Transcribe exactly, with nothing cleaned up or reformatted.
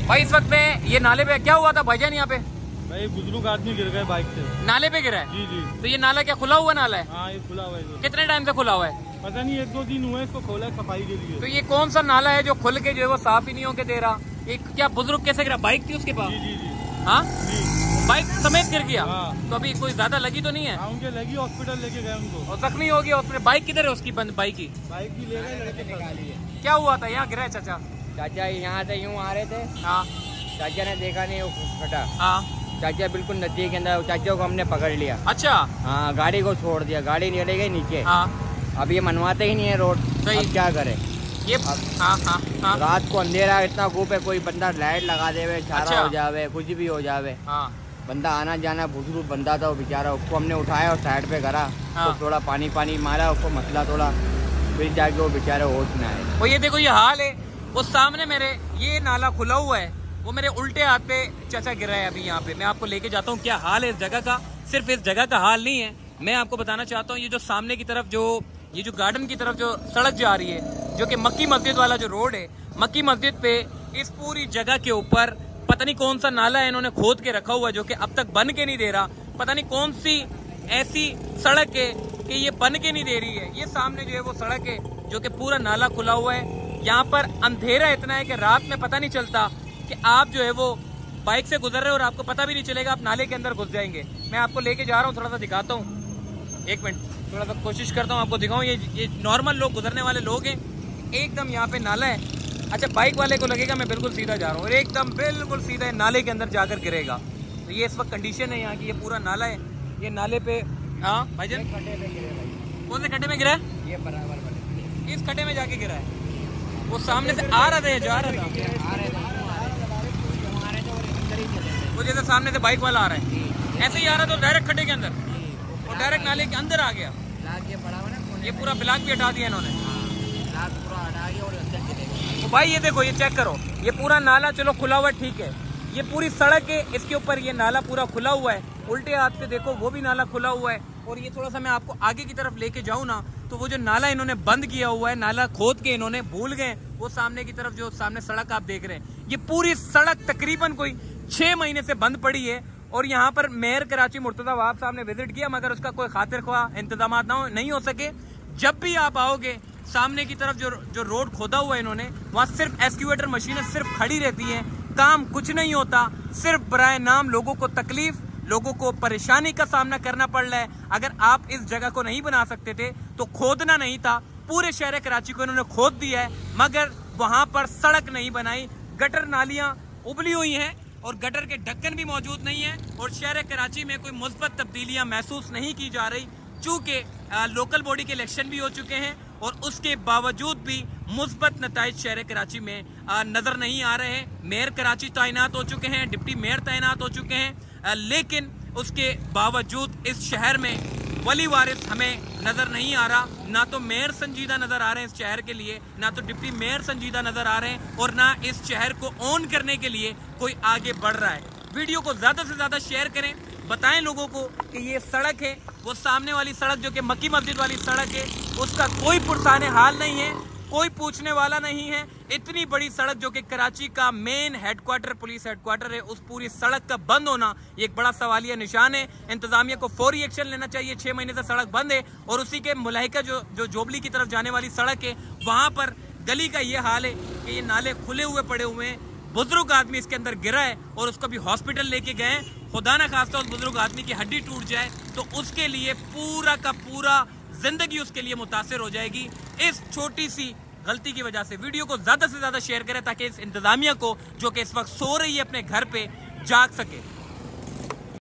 भाई इस वक्त में ये नाले पे क्या हुआ था भाईजान? यहाँ पे भाई बुजुर्ग आदमी गिर गए बाइक से। नाले पे गिरा है? जी जी। तो ये नाला क्या खुला हुआ नाला है? हाँ ये खुला हुआ है। कितने टाइम से खुला हुआ है? पता नहीं, एक दो दिन हुए इसको खोला है सफाई के लिए। तो ये कौन सा नाला है जो खुल के जो है वो साफ ही नहीं होके दे रहा? एक क्या बुजुर्ग कैसे गिरा? बाइक थी उसके पास? जी जी जी। हाँ जी। बाइक समेत गिर गया? हाँ। तो अभी कोई ज्यादा लगी तो नहीं है? हाँ उनके लगी, हॉस्पिटल लेके गए उनको। और जख्मी हो गया उसमें? बाइक किधर है उसकी? बंद बाइक की बाइक भी ले गए, लड़के निकाली है। क्या हुआ था? यहाँ गिरा है चाचा? चाचा यहाँ से यूँ आ रहे थे। हाँ। चाचा ने देखा नहीं, वो फटा। हाँ। चाचा बिल्कुल नदी के अंदर, चाचा को हमने पकड़ लिया। अच्छा। हाँ गाड़ी को छोड़ दिया, गाड़ी चले गई नीचे। हाँ। अब ये मनवाते ही नहीं है रोड, अब क्या करे ये? अब हाँ हाँ हाँ। रात को अंधेरा इतना धूप है, कोई बंदा लाइट लगा देवे, छारा अच्छा। हो जावे, कुछ भी हो जावे। हाँ। बंदा आना जाना बुजुर्ग बंदा था वो बेचारा, उसको हमने उठाया और साइड पे करा। हाँ। तो थोड़ा पानी पानी मारा उसको, मसला थोड़ा, फिर जाके वो बेचारे होश में आए। वो ये देखो ये हाल है, वो सामने मेरे ये नाला खुला हुआ है, वो मेरे उल्टे हाथ पे चाचा गिरा है। अभी यहाँ पे मैं आपको लेके जाता हूँ क्या हाल है इस जगह का। सिर्फ इस जगह का हाल नहीं है, मैं आपको बताना चाहता हूँ ये जो सामने की तरफ जो ये जो गार्डन की तरफ जो सड़क जा रही है, जो कि मक्की मस्जिद वाला जो रोड है, मक्की मस्जिद पे इस पूरी जगह के ऊपर पता नहीं कौन सा नाला है इन्होंने खोद के रखा हुआ है, जो कि अब तक बन के नहीं दे रहा। पता नहीं कौन सी ऐसी सड़क है कि ये बन के नहीं दे रही है। ये सामने जो है वो सड़क है जो कि पूरा नाला खुला हुआ है। यहाँ पर अंधेरा इतना है कि रात में पता नहीं चलता कि आप जो है वो बाइक से गुजर रहे हो और आपको पता भी नहीं चलेगा, आप नाले के अंदर घुस जाएंगे। मैं आपको लेके जा रहा हूँ, थोड़ा सा दिखाता हूँ, एक मिनट, थोड़ा सा कोशिश करता हूँ आपको दिखाऊँ। ये ये नॉर्मल लोग गुजरने वाले लोग हैं, एकदम यहाँ पे नाला है। अच्छा बाइक वाले को लगेगा मैं बिल्कुल सीधा जा रहा हूँ और एकदम बिल्कुल सीधा नाले के अंदर जाकर गिरेगा। तो ये इस वक्त कंडीशन है यहाँ की, ये पूरा नाला है। ये नाले पे हाँ भाईजान कौन से खड्डे में गिरा है? ये बराबर वाले इस खड्डे में जाके गिरा है। वो सामने से आ रहा था, जा रहा था, वो जैसे सामने से बाइक वाला आ रहा है ऐसे ही आ रहा था डायरेक्ट खड्डे के अंदर और डायरेक्ट नाले के अंदर आ गया। ये पूरा ब्लॉक भी हटा दिया इन्होंने। तो भाई ये देखो, ये चेक करो, ये पूरा नाला चलो खुला हुआ है, ठीक है, ये पूरी सड़क है, इसके ऊपर ये नाला पूरा खुला हुआ है। उल्टे हाथ से देखो वो भी नाला खुला हुआ है। और ये थोड़ा सा मैं आपको आगे की तरफ लेके जाऊं ना, तो वो जो नाला इन्होंने बंद किया हुआ है, नाला खोद के इन्होंने भूल गए, वो सामने की तरफ जो सामने सड़क आप देख रहे हैं, ये पूरी सड़क तकरीबन कोई छह महीने से बंद पड़ी है। और यहाँ पर मेयर कराची मुर्तजा वहाब साहब ने विजिट किया, मगर उसका कोई खातिर ख्वाह इंतजाम ना हो, नहीं हो सके। जब भी आप आओगे सामने की तरफ जो जो रोड खोदा हुआ है इन्होंने, वहाँ सिर्फ एक्सक्यूवेटर मशीनें सिर्फ खड़ी रहती हैं, काम कुछ नहीं होता, सिर्फ बराए नाम लोगों को तकलीफ, लोगों को परेशानी का सामना करना पड़ रहा है। अगर आप इस जगह को नहीं बना सकते थे तो खोदना नहीं था, पूरे शहर कराची को इन्होंने खोद दिया है, मगर वहां पर सड़क नहीं बनाई। गटर नालियां उबली हुई हैं और गटर के ढक्कन भी मौजूद नहीं है और शहर कराची में कोई मुस्बत तब्दीलियां महसूस नहीं की जा रही। चूंकि लोकल बॉडी के इलेक्शन भी हो चुके हैं और उसके बावजूद भी मुस्बत नताइज शहर कराची में आ, नजर नहीं आ रहे हैं। मेयर कराची तैनात हो चुके हैं, डिप्टी मेयर तैनात हो चुके हैं, आ, लेकिन उसके बावजूद इस शहर में वली वारिस हमें नजर नहीं आ रहा। ना तो मेयर संजीदा नजर आ रहे हैं इस शहर के लिए, ना तो डिप्टी मेयर संजीदा नजर आ रहे हैं, और ना इस शहर को ऑन करने के लिए कोई आगे बढ़ रहा है। वीडियो को ज्यादा से ज्यादा शेयर करें, बताएं लोगों को कि ये सड़क है, वो सामने वाली सड़क जो कि मक्की मस्जिद वाली सड़क है, उसका कोई पुरसाने हाल नहीं है, कोई पूछने वाला नहीं है। इतनी बड़ी सड़क जो कि कराची का मेन हेडक्वार्टर, पुलिस हेडक्वार्टर है, उस पूरी सड़क का बंद होना ये एक बड़ा सवालिया निशान है। इंतजामिया को फौरी एक्शन लेना चाहिए। छह महीने से सड़क बंद है और उसी के मुलाहिका जो जो जोबली की तरफ जाने वाली सड़क है, वहां पर गली का ये हाल है कि ये नाले खुले हुए पड़े हुए हैं। बुजुर्ग आदमी इसके अंदर गिरा है और उसको भी हॉस्पिटल लेके गए। खुदा ना खास्ता उस बुजुर्ग आदमी की हड्डी टूट जाए तो उसके लिए पूरा का पूरा जिंदगी उसके लिए मुतासिर हो जाएगी। इस छोटी सी गलती की वजह से वीडियो को ज्यादा से ज्यादा शेयर करें ताकि इस इंतजामिया को जो कि इस वक्त सो रही है अपने घर पे, जाग सके।